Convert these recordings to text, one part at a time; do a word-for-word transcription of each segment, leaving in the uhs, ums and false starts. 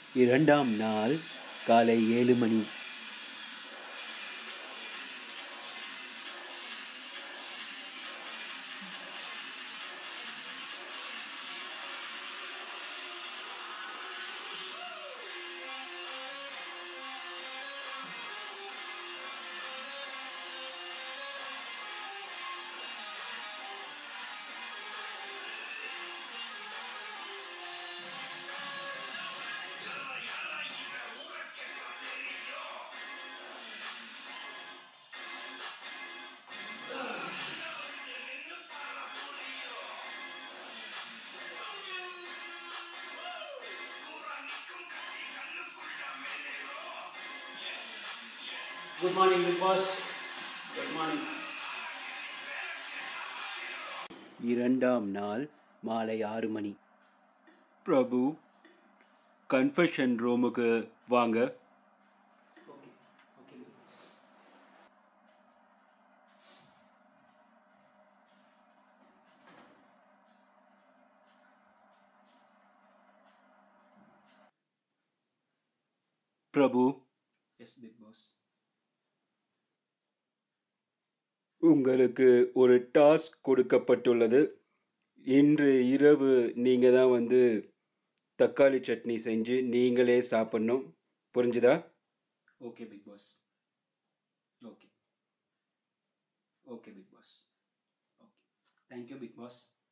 இரண்டாம் நாள் காலை ஏழு மணி. Good morning, Big Boss. Good morning. இரண்டாம் நாள் மாலை ஆறு மணி. பிரபு, கன்ஃபெஷன் ரூமுக்கு வாங்க. Okay, okay, Big Boss. பிரபு, Yes, Big Boss. உங்களுக்கு ஒரு டாஸ்க் கொடுக்கப்பட்டுள்ளது. இன்று இரவு நீங்கள் தான் வந்து தக்காளி சட்னி செஞ்சு நீங்களே சாப்பிட்ணும். புரிஞ்சுதா? Okay, Big Boss. Okay. Okay, Big Boss. Okay. Thank you, Big Boss.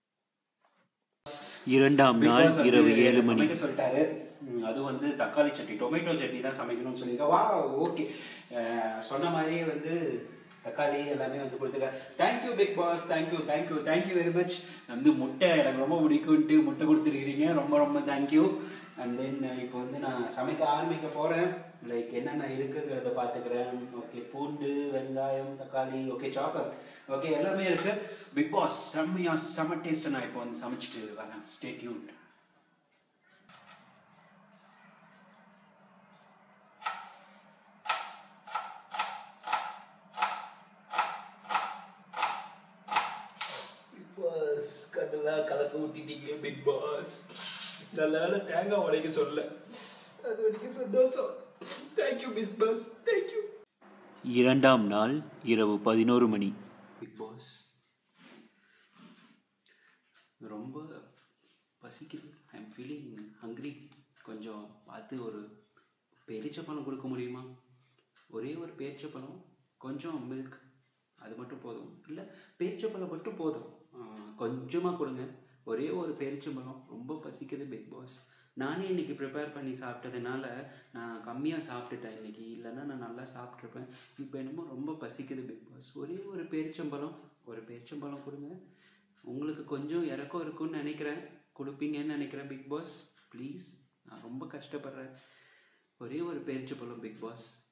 இரண்டாம் Big நாள் Boss வந்து இரவு ஏழு மணி. சமைக்க சொல்லிட்டாரு. ம், அது வந்து தக்காளி சட்னி, டொமேட்டோ சட்னி தான் சமைக்கணும்னு சொல்லியிருக்கா. வா ஓகே, சொன்ன மாதிரியே வந்து தக்காளி எல்லாமே வந்து கொடுத்துருக்காரு. Thank you big boss, thank you thank you thank you very much. வந்து முட்டை எனக்கு ரொம்ப பிடிக்கும்ட்டு முட்டை கொடுத்துருக்கிறீங்க, ரொம்ப ரொம்ப தேங்க்யூ. அண்ட் தென் இப்போ வந்து நான் சமைக்க ஆரம்பிக்க போகிறேன். லைக் என்னென்ன இருக்குங்கிறத பார்த்துக்கிறேன். ஓகே, பூண்டு, வெங்காயம், தக்காளி, ஓகே சாப்பர், ஓகே எல்லாமே இருக்கு. பிக் பாஸ் செம்மையா செம்ம டேஸ்ட்டை நான் இப்போ வந்து சமைச்சிட்டு வரேன். Stay tuned. பாஸ் கடலா கலக்க ஊட்டிட்டீங்க பிக் பாஸ். நல்ல தேங்காய் உடைக்க சொல்ல, அது வரைக்கும் சந்தோஷம். Thank you big boss, thank you. இரண்டாம் நாள் இரவு பதினோரு மணி. பிக் பாஸ், ரொம்ப பசிக்குது. I am feeling hungry. கொஞ்சம் பார்த்து ஒரு பேரிச்சப்பழம் கொடுக்க முடியுமா? ஒரே ஒரு பேரிச்சப்பழம், கொஞ்சம் மில்க், அது மட்டும் போதும். இல்லை, பேரிச்சப்பழம் மட்டும் போதும், கொஞ்சமாக கொடுங்க. ஒரே ஒரு பேரிச்சம்பழம். ரொம்ப பசிக்குது பிக் பாஸ். நானே இன்னைக்கு ப்ரிப்பேர் பண்ணி சாப்பிட்டதுனால நான் கம்மியாக சாப்பிட்டுட்டேன் இன்னைக்கு. இல்லைன்னா நான் நல்லா சாப்பிட்ருப்பேன். இப்போ என்னமோ ரொம்ப பசிக்குது பிக் பாஸ். ஒரே ஒரு பேரிச்சம்பழம், ஒரு பேரிச்சம்பழம் கொடுங்க. உங்களுக்கு கொஞ்சம் இறக்கம் இருக்குன்னு நினைக்கிறேன், கொடுப்பீங்கன்னு நினைக்கிறேன் பிக் பாஸ். ப்ளீஸ், நான் ரொம்ப கஷ்டப்படுறேன். ஒரே ஒரு பேரிச்சம்பழம் பிக் பாஸ்.